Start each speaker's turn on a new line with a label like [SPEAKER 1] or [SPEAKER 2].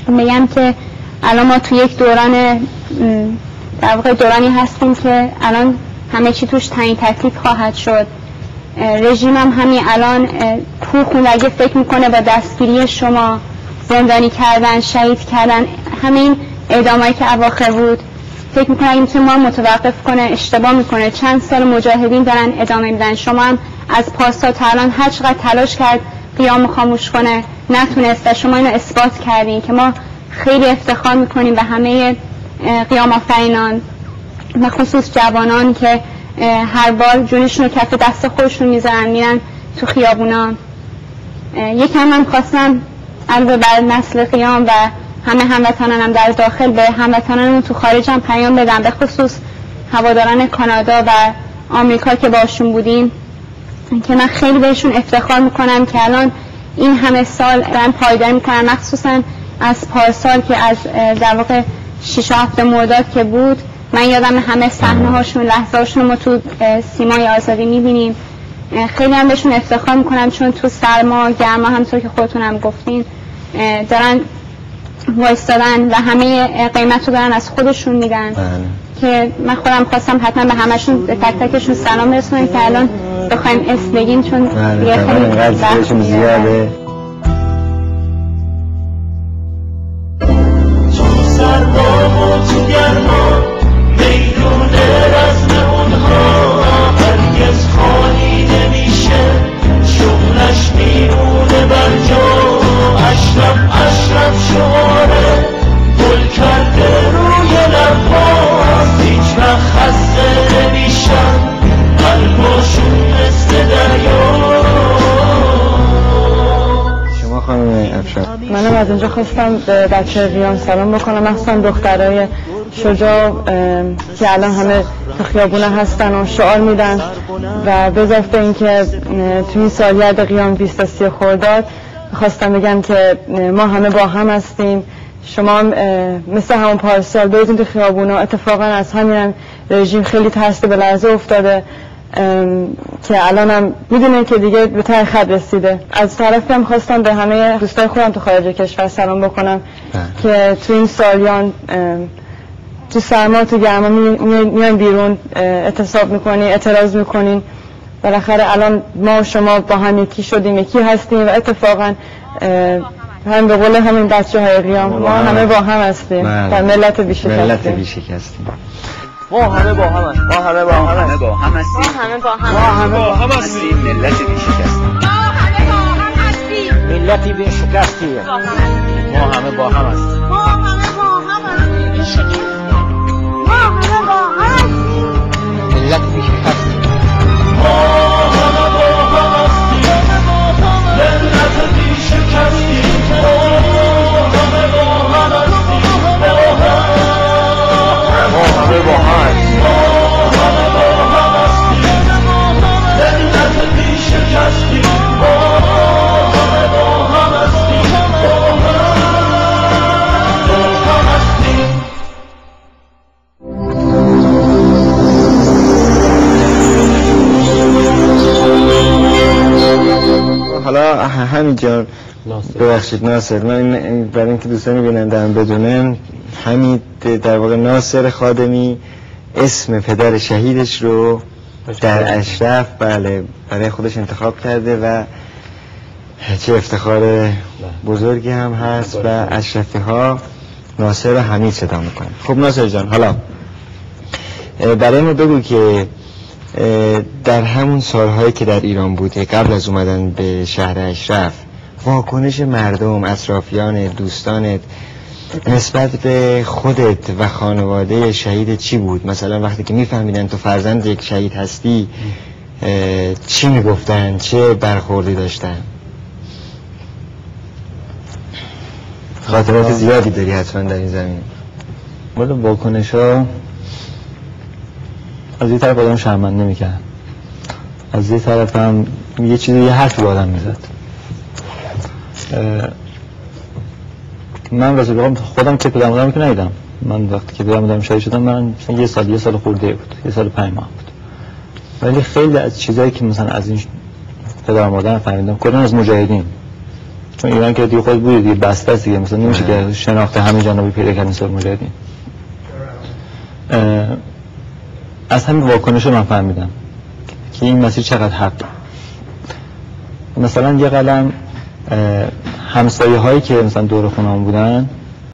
[SPEAKER 1] بگم که الان ما تو یک دوران در واقع دورانی هستیم که الان همه چی توش تعیین تکلیف خواهد شد. رژیم هم همین الان کوه خون اگه فکر میکنه با دستگیری شما، زندانی کردن، شهید کردن، همین اعدامایی که اواخر بود، فکر میکنه اگه میتونه ما متوقف کنه اشتباه میکنه. چند سال مجاهدین دارن ادامه میدن، شما هم از پاسا تا الان هر چقدر تلاش کرد قیام خاموش کنه نتونست و شما اینو اثبات کردین که ما خیلی افتخار میکنیم به همه قیام آفرینان و خصوص جوانان که هر بار جونشون رو کف دست خودشون میذارن میرن تو خیابونا. یکم من خواستم علاوه بر نسل قیام و همه هموطنانم در داخل به هموطنانم تو خارج هم پیام بدم، به خصوص هواداران کانادا و آمریکا که باشون بودیم، که من خیلی بهشون افتخار میکنم که الان این همه سال دارن پایداری میکنن، مخصوصا از پارسال که از در واقع 6-7 مرداد که بود. من یادم همه صحنه هاشون، لحظه هاشون ما تو سیمای آزادی میبینیم. خیلی هم بهشون افتخار میکنم چون تو سرما گرما همطور که خودتون هم گفتین دارن وایستادن و همه قیمت رو دارن از خودشون میدن که من خودم خواستم حتما به همشون به تک تکشون سلام برسونم که الان بخوایم اسم بگیم چون دیگه خیلی
[SPEAKER 2] بحثشون زیاده.
[SPEAKER 3] منم از اینجا خواستم به بچه قیام سلام بکنم، مخصوصا دخترای شجاع که الان همه تو خیابونه هستن و شعار میدن و به اضافه اینکه تو این سالگرد قیام 20 خرداد خواستم بگم که ما همه با هم هستیم. شما مثل همون پارسال برید تو خیابونا. اتفاقا از همین رژیم خیلی ترس به لرزه افتاده که الان هم میدونه که دیگه به ته خط رسیده. از طرفی هم خواستم به همه دوستای خودم تو خارج کشور سلام بکنم که تو این سالیان تو سرما تو گرما میان بیرون اعتصاب میکنین، اعتراض میکنین. بالاخره الان ما و شما با هم یکی شدیم، یکی هستیم و اتفاقا هم به قول همین بچه‌های قیام ما همه با هم هستیم در ملت بیشکستیم.
[SPEAKER 2] ما همه با هم هستیم. ما همه با هم هستیم.
[SPEAKER 3] ما همه با هم هستیم.
[SPEAKER 2] ملت بیشکستیم.
[SPEAKER 3] ما همه با هم هستیم.
[SPEAKER 2] ملت بیشکستیم. ما همه با هم هستیم.
[SPEAKER 3] ما همه با هم هستیم. ما همه با هم هستیم.
[SPEAKER 2] ملت بیشکستیم.
[SPEAKER 4] ما همه با هم هستیم. ملت بیشکستیم. ما همه با هم هستیم.
[SPEAKER 2] ما همه با هم هستیم.
[SPEAKER 4] ملت بیشکستیم. ما همه با هم هستیم.
[SPEAKER 2] حالا همینجا ببخشید ناصر، من برای اینکه دوستانی بیننده‌ام بدونن، حمید در واقع ناصر خادمی اسم پدر شهیدش رو در اشرف بله برای خودش انتخاب کرده و چه افتخار بزرگی هم هست و اشرفی ها ناصر و حمید صدا میکنه. خب ناصر جان، حالا برای ما بگو که در همون سالهایی که در ایران بوده قبل از اومدن به شهر اشرف، واکنش مردم، اطرافیان، دوستانت نسبت به خودت و خانواده شهید چی بود؟ مثلا وقتی که میفهمیدن تو فرزند یک شهید هستی چی میگفتن؟ چه برخوردی داشتن؟ خاطرات زیادی داری حتما در این زمین.
[SPEAKER 5] والا واکنش ها از یه طرف آدم شرمنده میکرد، از یه طرف هم یه چیزی یه حرفی با آدم میزد. من واسه بگم خودم که پدرم بودم که ندیدم. من وقتی که پدرم بودم شهید شدم من یه سال خورده بود، یه سال 5 ماه بود. ولی خیلی از چیزایی که مثلا از این پدرم بودم فهمیدم کلا از مجاهدین. چون ایران که دیگه خود بودی دیگه بسته است دیگه، مثلا نمیشه که شناخت همه جانبی پیدا کردن سال مجاهدین. از همین واکنش من فهمیدم که این مسیر چقدر حق. مثلا یه قلم همسایه هایی که مثلا دور خونه‌ام بودن